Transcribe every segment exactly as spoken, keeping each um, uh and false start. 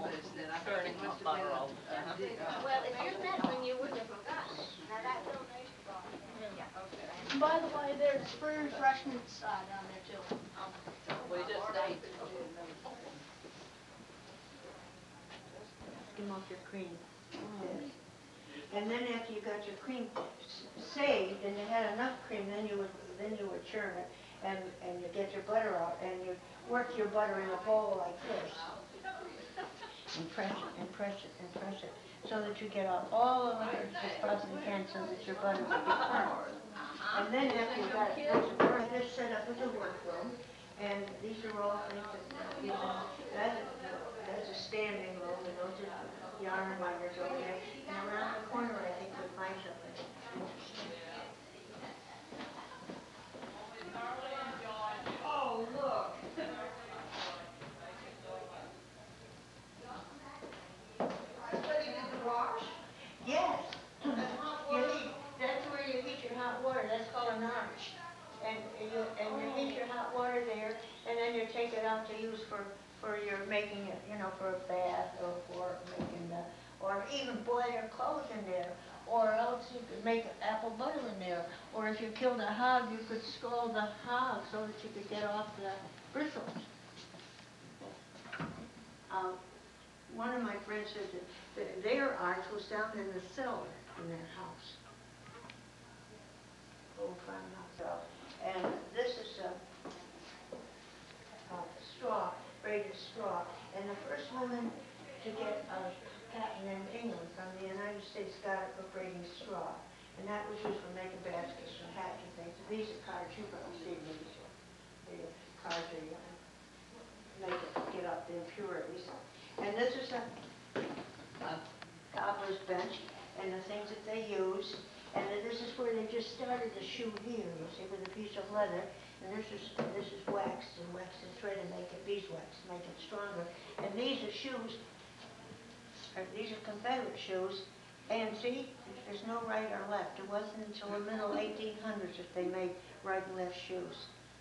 noticed that. I thought it must have been a, a, di- uh, Well, if you met when you wouldn't have forgotten. Now that little nice bar. Yeah. okay. By the way, there's free refreshments uh, down there too. We just ate. Skim off your cream. Yes. And then after you got your cream saved and you had enough cream, then you would then you would churn it and and you get your butter out and you work your butter in a bowl like this. And press it and press it and press it so that you get out all the liquor as fast as you can so that your butter will be firm. And then after you got it nice and firm, this set up as a workroom. And these are all things that you know, that's a, that's a standing room, and those are yarn binders over there. And around the corner, I think you'll find something interesting. Oh, look! That's where you do the wash? Yes. You heat, that's where you heat your hot water. That's called an arch. And you and you heat your hot water there, and then you take it out to use for for your making it, you know, for a bath or for making the, or even boil your clothes in there, or else you could make apple butter in there, or if you killed a hog, you could scald the hog so that you could get off the bristles. Um, one of my friends said that, that their arch was down in the cellar in their house, old farmhouse. And this is a, a straw, braided straw. And the first woman to get a patent in England from the United States got it for braiding straw. And that was used for making baskets and hats and things. These are cards, you probably see these. The cards are, you know, make it get up the impurities. And this is a, a cobbler's bench and the things that they use. And this is where they just started the shoe here, you see, with a piece of leather. And this is this is waxed and waxed and thread and make it beeswax, make it stronger. And these are shoes, or these are Confederate shoes. And see, there's no right or left. It wasn't until the middle eighteen hundreds that they made right and left shoes.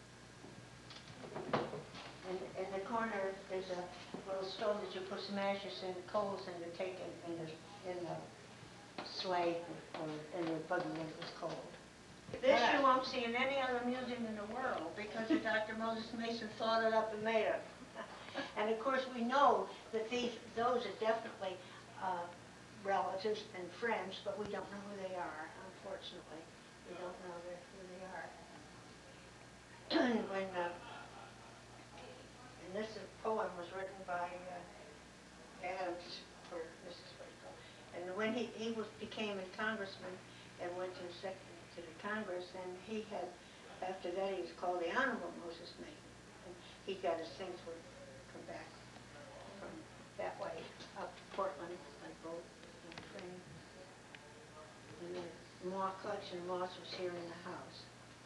And in the corner, there's a little stove that you put some ashes and coals in to take in, in the in the sleigh or in the buggy when it was cold. This you won't see in any other museum in the world because Doctor Moses Mason thought it up and made it. And of course we know that these, those are definitely uh, relatives and friends, but we don't know who they are, unfortunately. We don't know who they are. when, uh, and this poem was written by uh, Adams for Missus Bethel. And when he, he was, became a congressman and went to, sec to the Congress, and he had, after that he was called the Honorable Moses Mason. And he got his things would come back from that way up to Portland by boat and train. And the Moss collection Moss was here in the house.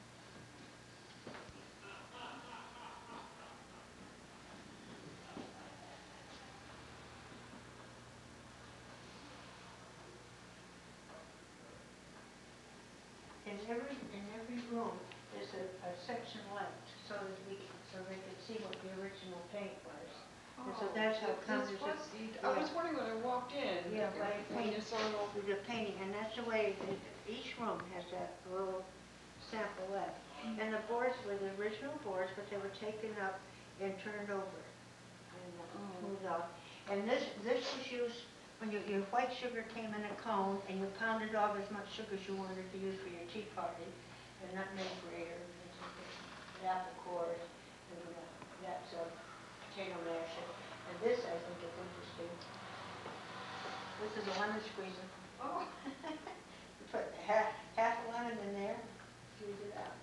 In every in every room there's a, a section left so that we so they could see what the original paint was. Oh, and so that's how it comes. Was, I was wondering when I walked in. Yeah, by paint, just saw the painting, and that's the way it, each room has that little sample left. Mm-hmm. And the boards were the original boards, but they were taken up and turned over and uh, oh. moved off. And this this was used. When your, your white sugar came in a cone and you pounded off as much sugar as you wanted to use for your tea party, the nutmeg grater, the apple core, and uh, that's a uh, potato masher. And this, I think, is interesting. This is a lemon squeezer. Oh! You put half, half a lemon in there, squeeze it out.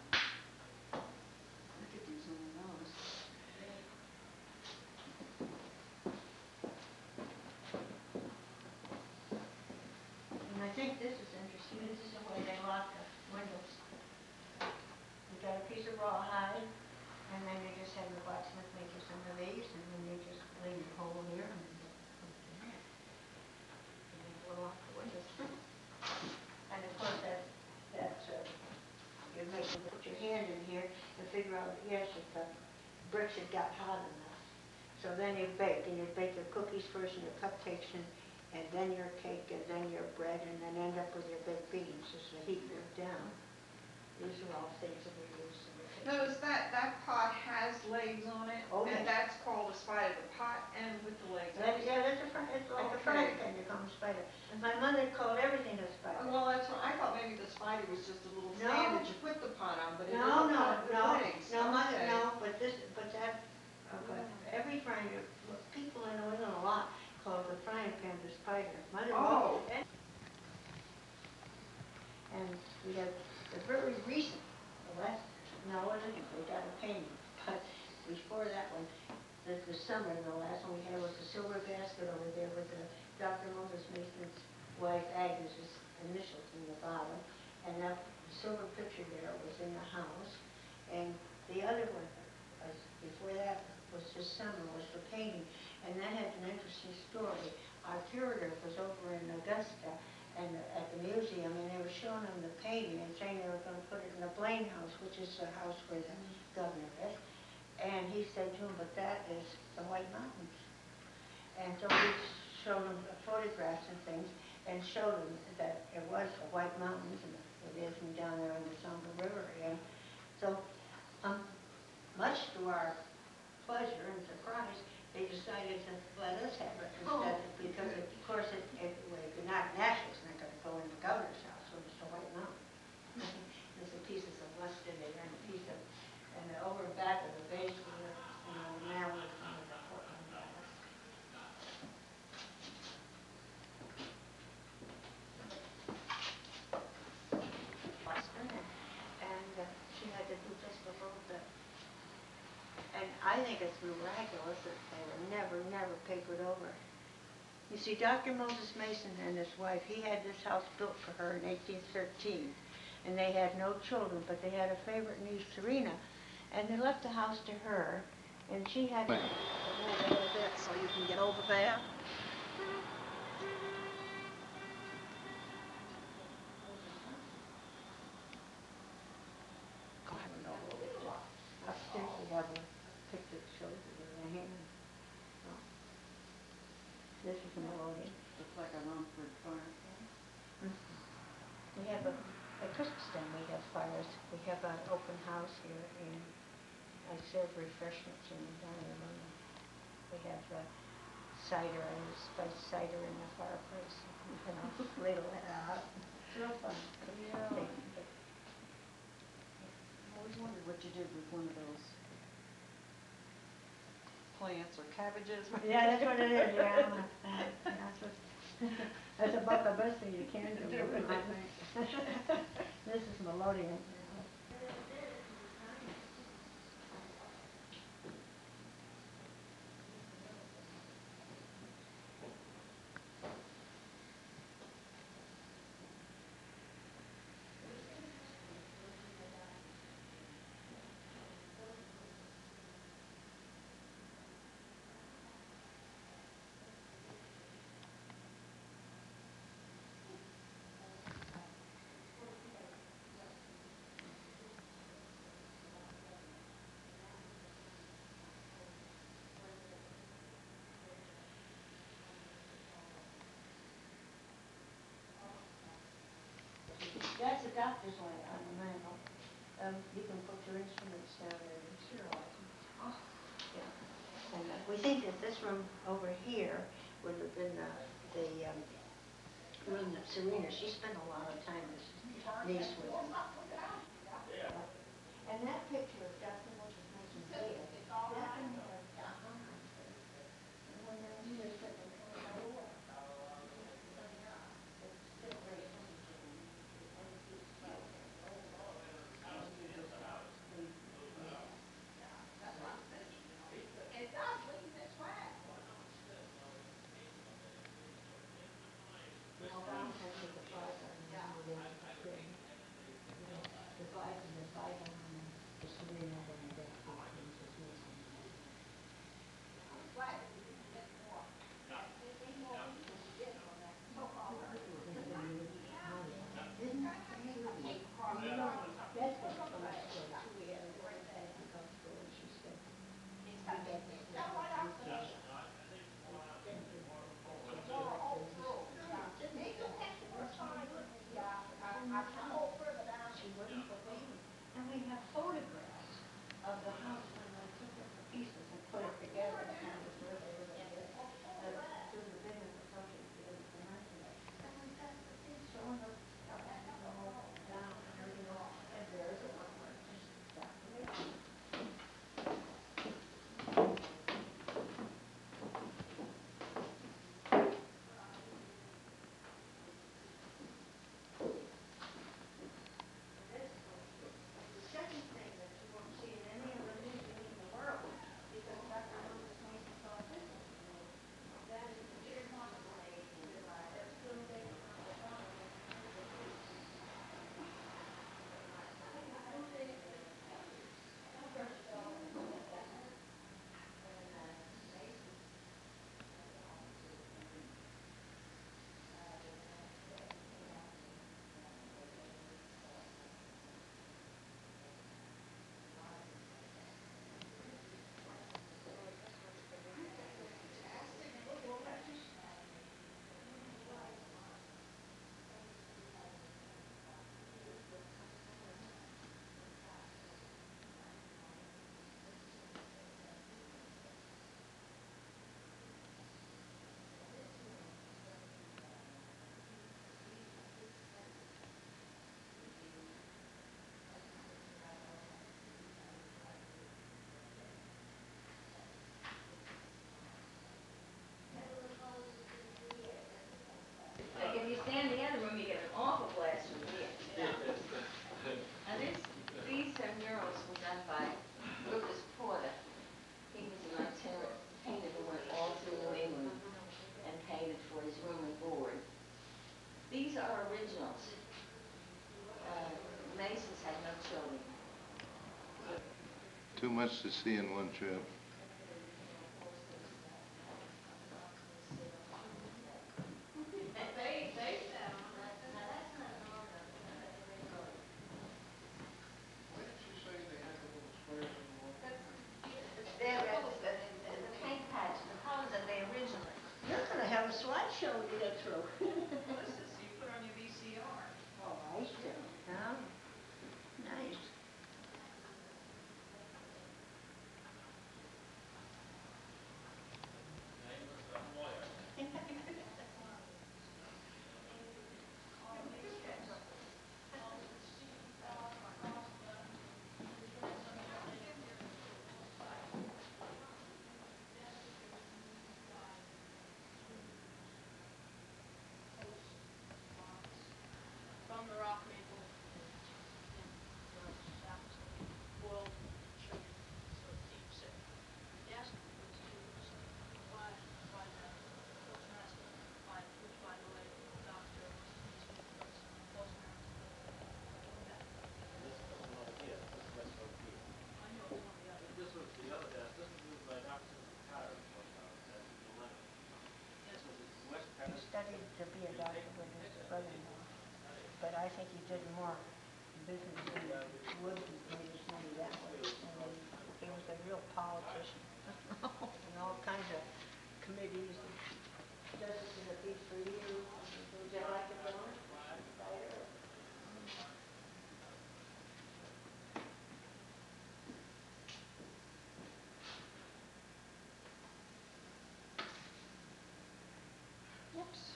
I could use one of those. And I think this is interesting. This is the way they lock the windows. You got a piece of rawhide, and then you just have the blacksmith make you some of these, and then you just leave your hole here, and then you put it in there. And then blow off the windows. And of course, that that's uh, you're making put your hand in here and figure out, yes, if the bricks had got hot enough. So then you bake, and you bake your cookies first and your cupcakes, and, and then your cake, and then your bread, and then end up with your baked beans as the heat goes down. These are all things that we use in the kitchen. Notice that, that pot has legs on it, Oh, and yes. that's called a spider, the pot and with the legs. That- Yeah, that's a, fry- it's like a frying Okay. pan, you call them spider. And my mother called everything a spider. Well, that's what, I thought maybe the spider was just a little No. stand that you put the pot on, but it is No, a no, pot with no, legs. no, mother, Okay. no, but this, but that, uh, but every frying, people in New England a lot call the frying pan the spider. Mother, Oh. and and we have the very recent, the last, no, it isn't, we got a painting, but before that one, the, the summer, the last one we had was a silver basket over there with the Doctor Moses Mason's wife Agnes's initials in the bottom, and that silver picture there was in the house, and the other one was, before that was this summer, was for painting, and that had an interesting story. Our curator was over in Augusta, and at the museum, and they were showing him the painting and saying they were going to put it in the Blaine House, which is the house where the governor is. And he said to him, but that is the White Mountains. And so he showed him the photographs and things, and showed him that it was the White Mountains, and it is from down there in the Sonoma River. And so, um, much to our pleasure and surprise, they decided to let us have it instead, Oh. because of course it, it, well, if you're not natural, it's not going to go in the governor's house, so it's the White Mountain. There's a piece of lustre there, and a piece of, and over the back of the base, we have, you know, now we're some of the Portland glass. Boston, and, and uh, she had to do just a little bit. And I think it's miraculous that they were never, never papered over. You see, Doctor Moses Mason and his wife, he had this house built for her in eighteen thirteen. And they had no children, but they had a favorite niece, Serena. And they left the house to her, and she had to move a little bit so you can get over there. Upstairs we have a picture that shows it with a hand. So, this is a melody. Looks like a Rumford fire. We have a, at Christmas time we have fires. We have an open house here, and I serve refreshments in the dining room. We have uh, cider, I use spiced cider in the fireplace. You know, ladle it out. It's real fun. Yeah. They- I always wondered what you did with one of those plants or cabbages. Yeah, that's what it is, yeah. Uh, That's what, that's about the best thing you can do. Do it, I think. This is melodeon. That's the doctor's light on the mantle. Um, you can put your instruments down there and serialize them. Oh. Yeah. And uh, we think that this room over here would have been the, the um, room that Serena, she spent a lot of time as niece with him. And that picture of Doctor Moses Mason there, that one has got on it. And when they're here sitting in the door, it's still very interesting. And it's like, It does, leave this way. this round has the Bible and the Bible and the Bible and the Serena. Too much to see in one trip. There, uh, the, the paint patch, the colors that they originally. You're gonna have a slideshow to get through. This is, you put on your V C R. Oh, I see. Oh, nice. From the rock maple. Boiled sugar, so it keeps it. Yes, it's too, why, why that? What's not, by, which by the way, doctor was, was not. This was one over here, this is west over here. I know it's on the other. This was the other desk, this was used by Doctor Carter, was, uh, that's the lemon. This was his west He Paris. studied to be a doctor with his brother-in-law, but I think he did more business than he would have made his money that way. And he, he was a real politician, and all kinds of committees, and justice of the peace for you, would you like to go? Whoops.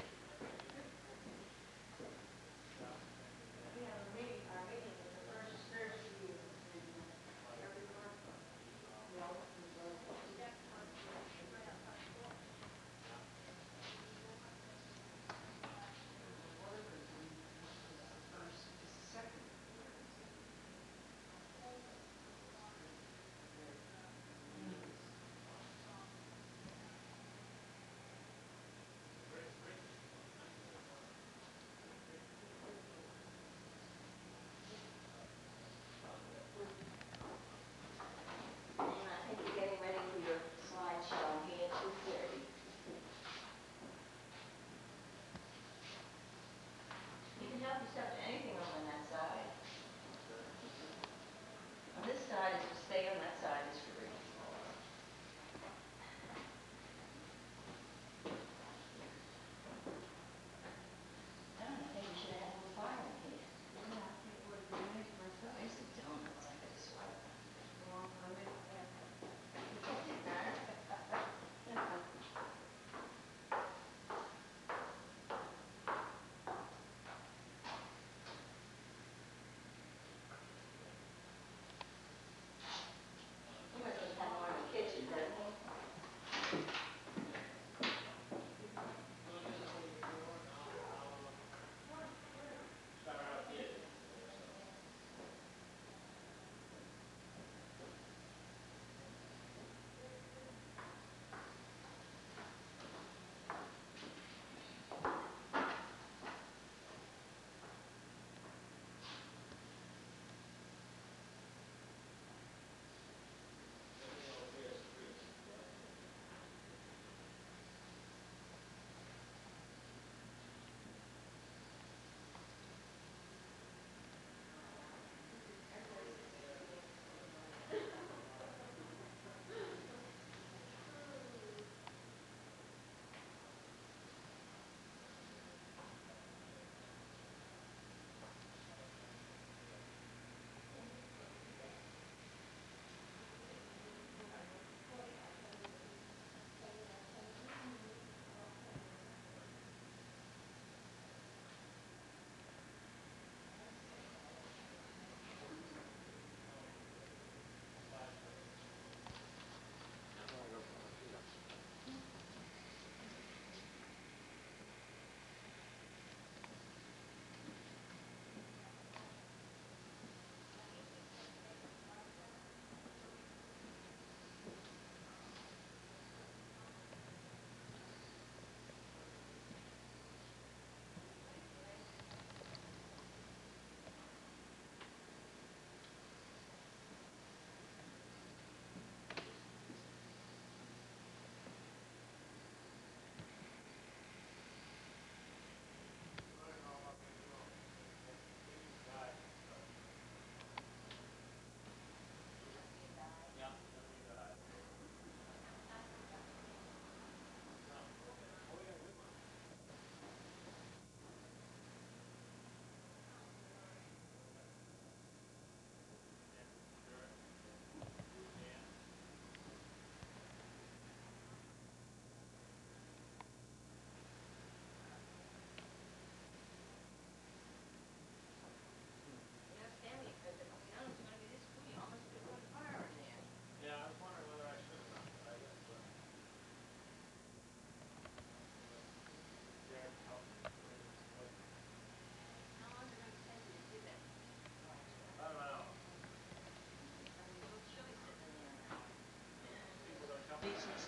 We have a meeting, our meeting is the first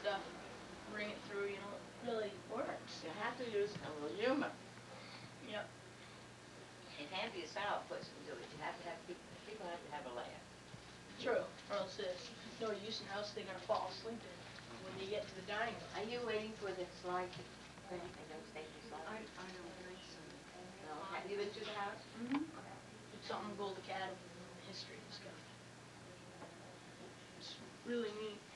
stuff, bring it through, you know, it really works. You have to use a little humor. Yep. It can't be a sour person do it. You have to have people, people have to have a laugh. True. Or else there's no use in the house, they're gonna fall asleep in when you get to the dining room. Are you waiting for the slide to print? I don't take the slide. I, I don't think so. No. Have you been to the house? Mm-hmm. It's something Gold Academy history and stuff. It's really neat.